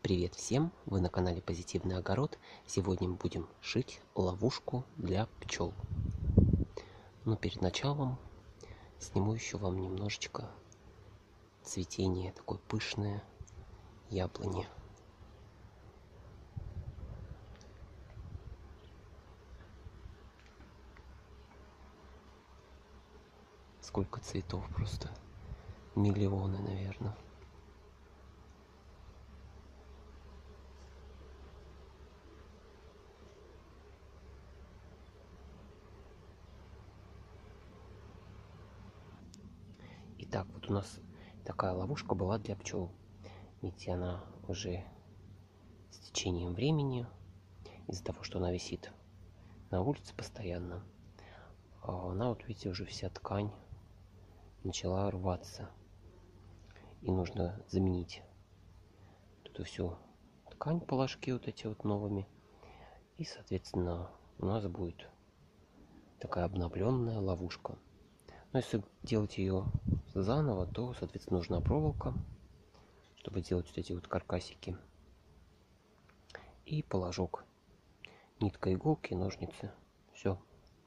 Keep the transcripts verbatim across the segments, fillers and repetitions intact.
Привет всем! Вы на канале Позитивный огород. Сегодня мы будем шить ловушку для пчел. Но перед началом сниму еще вам немножечко цветение, такое пышное яблони. Сколько цветов, просто миллионы, наверное. Итак, вот у нас такая ловушка была для пчел. Видите, она уже с течением времени, из-за того, что она висит на улице постоянно, она, вот видите, уже вся ткань начала рваться. И нужно заменить эту всю ткань, положки вот эти вот новыми. И, соответственно, у нас будет такая обновленная ловушка. Но если делать ее заново, то, соответственно, нужна проволока, чтобы делать вот эти вот каркасики. И положок. Нитка, иголки, ножницы. Все.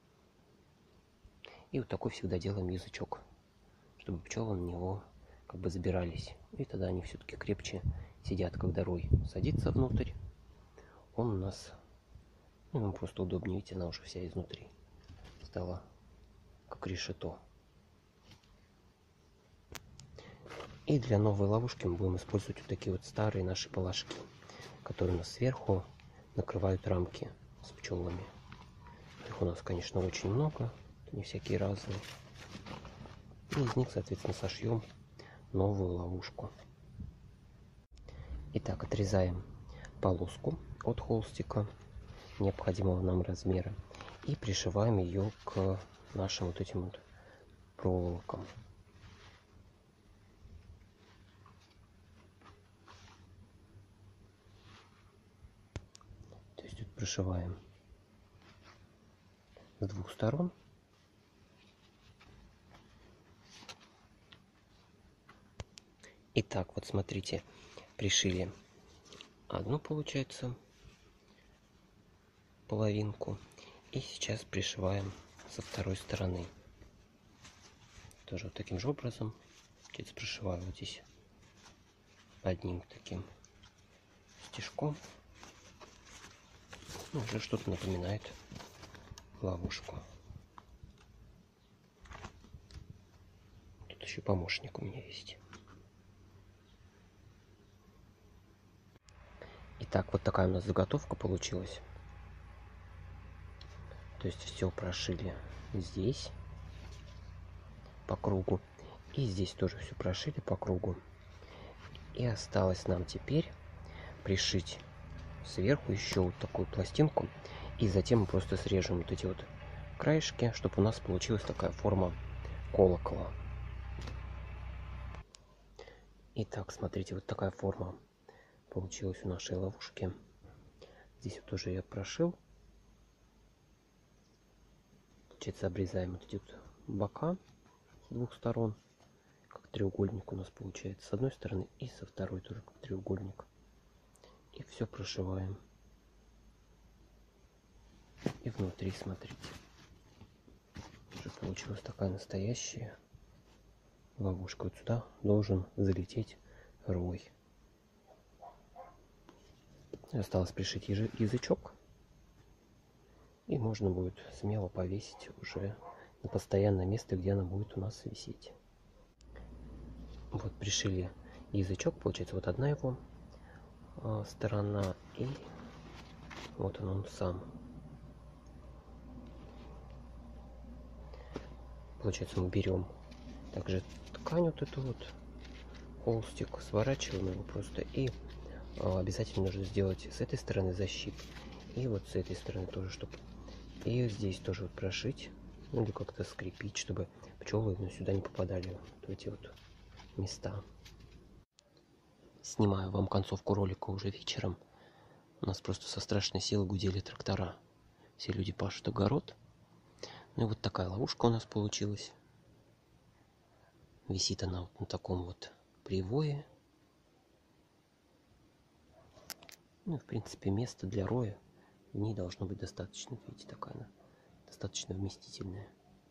И вот такой всегда делаем язычок, чтобы пчелы на него как бы забирались. И тогда они все-таки крепче сидят, когда рой садится внутрь. Он у нас, ну, ему просто удобнее, видите, она уже вся изнутри стала как решето. И для новой ловушки мы будем использовать вот такие вот старые наши положки, которые у нас сверху накрывают рамки с пчелами. Их у нас, конечно, очень много, не всякие разные. И из них, соответственно, сошьем новую ловушку. Итак, отрезаем полоску от холстика необходимого нам размера и пришиваем ее к нашим вот этим вот проволокам. То есть вот пришиваем с двух сторон. Итак, вот смотрите, пришили одну, получается, половинку. И сейчас пришиваем со второй стороны. Тоже вот таким же образом. Сейчас пришиваю вот здесь одним таким стежком. Ну, уже что-то напоминает ловушку. Тут еще помощник у меня есть. Итак, вот такая у нас заготовка получилась. То есть все прошили здесь по кругу. И здесь тоже все прошили по кругу. И осталось нам теперь пришить сверху еще вот такую пластинку. И затем мы просто срежем вот эти вот краешки, чтобы у нас получилась такая форма колокола. Итак, смотрите, вот такая форма получилась у нашей ловушки. Здесь вот тоже я прошил. Получается, обрезаем вот эти вот бока с двух сторон, как треугольник у нас получается с одной стороны, и со второй тоже как треугольник. И все прошиваем. И внутри, смотрите, уже получилась такая настоящая ловушка. Вот сюда должен залететь рой. Осталось пришить язычок. И можно будет смело повесить уже на постоянное место, где она будет у нас висеть. Вот пришили язычок, получается, вот одна его а, сторона, и вот он, он сам. Получается, мы берем также ткань вот эту вот, холстик, сворачиваем его просто, и а, обязательно нужно сделать с этой стороны защип, и вот с этой стороны тоже, чтобы и здесь тоже вот прошить, ну, или как-то скрепить, чтобы пчелы, ну, сюда не попадали, в эти вот места. Снимаю вам концовку ролика уже вечером. У нас просто со страшной силой гудели трактора. Все люди пашут огород. Ну и вот такая ловушка у нас получилась. Висит она вот на таком вот привое. Ну, в принципе, место для роя в ней должно быть достаточно. Видите, такая она достаточно вместительная.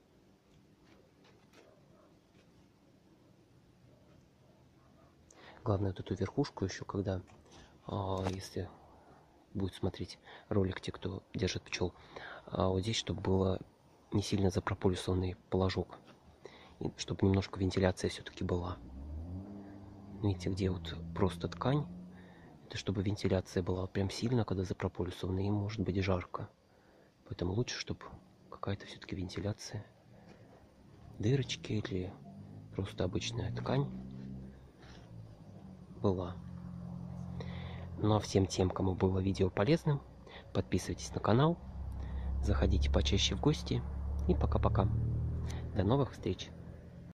Главное, вот эту верхушку еще, когда, а, если будет смотреть ролик те, кто держит пчел, а вот здесь, чтобы было не сильно запрополисованный положок, и чтобы немножко вентиляция все-таки была. Видите, где вот просто ткань, это чтобы вентиляция была прям сильно, когда запрополисована, и может быть жарко. Поэтому лучше, чтобы какая-то все-таки вентиляция, дырочки или просто обычная ткань была. Ну а всем тем, кому было видео полезным, подписывайтесь на канал, заходите почаще в гости и пока-пока. До новых встреч!